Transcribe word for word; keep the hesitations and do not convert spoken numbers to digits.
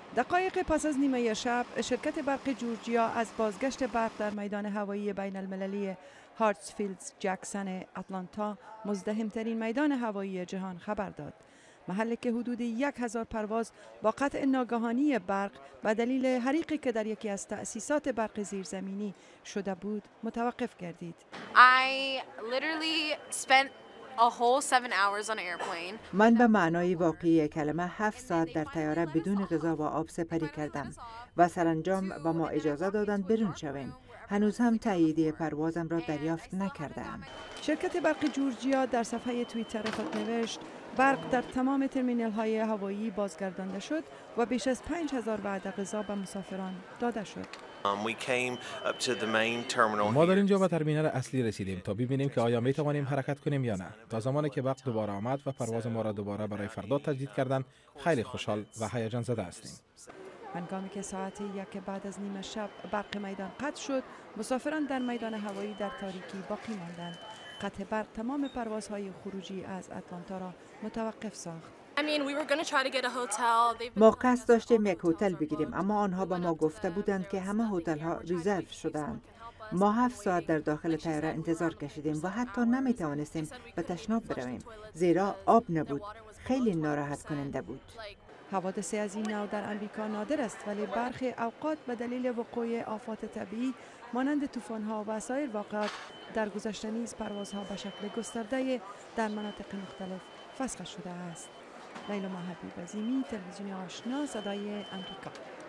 دقایق پس از نیمه شب شرکت برق جورجیا از بازگشت برق در میدان هوایی بین المللی هارتسفیلد جکسون اتلانتا، مزدحمترین میدان هوایی جهان، خبر داد. محلی که حدود یک هزار پرواز با قطع ناگهانی برق به دلیل حریقی که در یکی از تأسیسات برق زیرزمینی شده بود متوقف گردید. I literally spent a whole seven hours on an airplane. من به معنای واقعی کلمه هفت ساعت در طیاره بدون غذا و آب سپری کردم و سرانجام به ما اجازه دادند برون شویم. هنوز هم تاییدیه پروازم را دریافت نکردم. شرکت برق جورجیا در صفحه توییتر خود نوشت برق در تمام ترمینال های هوایی بازگردانده شد و بیش از پنج هزار وعده غذا به مسافران داده شد. ما در اینجا به ترمینال اصلی رسیدیم تا ببینیم که آیا می توانیم حرکت کنیم یا نه. تا زمانی که برق دوباره آمد و پرواز ما را دوباره برای فردا تجدید کردن، خیلی خوشحال و هیجان زده هستیم. هنگامی که ساعت یک بعد از نیمه شب برق میدان قطع شد، مسافران در میدان هوایی در تاریکی باقی ماندند. قطع برق تمام پروازهای خروجی از اتلانتا را متوقف ساخت. ما قصد داشتیم یک هتل بگیریم، اما آنها به ما گفته بودند که همه هتل ها ریزرو شدند. ما هفت ساعت در داخل طیاره انتظار کشیدیم و حتی نمی توانستیم به تشناب برویم زیرا آب نبود. خیلی ناراحت کننده بود. حوادث از این نوع در امریکا نادر است، ولی برخی اوقات به دلیل وقوع آفات طبیعی مانند طوفان‌ها و سایر واقعات در گذشته نیز پروازها به شکل گسترده در مناطق مختلف فسخ شده است. لیلا حبیب عظیمی، تلویزیون آشنا، صدای امریکا.